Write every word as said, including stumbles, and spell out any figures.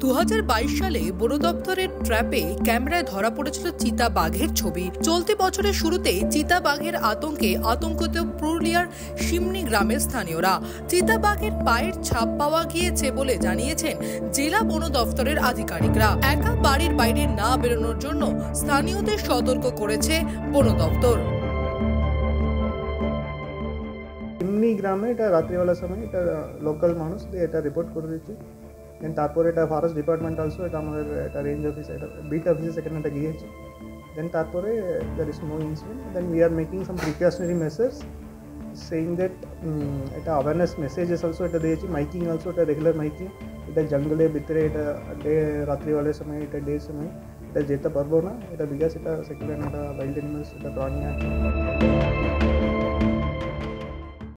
দু হাজার বাইশ সালে বন দপ্তরের ট্র্যাপে ক্যামেরায় ধরা পড়েছিল চিতা বাঘের ছবি। চলতি বছরের শুরুতেই চিতা বাঘের আতঙ্কে আতঙ্কিত পুরুলিয়ার সিমনি গ্রামের স্থানীয়রা। চিতা বাঘের পায়ের ছাপ পাওয়া গিয়েছে বলে জানিয়েছেন জেলা বন দপ্তরের আধিকারিকরা। একা বাড়ির বাইরে না বেরোনোর জন্য স্থানীয়দের সতর্ক করেছে বন দপ্তর। সিমনি গ্রামে এটা রাত্রিবেলা সময় এটা লোকাল মানুষ এটা রিপোর্ট করে দিচ্ছে। দেন তারপরে এটা ফরেস্ট ডিপার্টমেন্ট অলসো এটা আমাদের এটা রেঞ্জ অফিস এটা বিট অফিসে সেখানে এটা গিয়েছে। দেন তারপরে there is no incident. Then we are making some precautionary measures saying that এটা অ্যাওয়ারনেস মেসেজেস অলসো এটা দিয়েছি, মাইকিং অলসো এটা রেগুলার মাইকিং। এটা জঙ্গলের ভিতরে এটা ডে রাত্রিবেলার সময় এটা ডে সময় এটা যেতে পারবো না, এটা বিকজ এটা সেকেন্ড এটা ওয়াইল্ড অ্যানিমালস এটা প্রাণী আছে।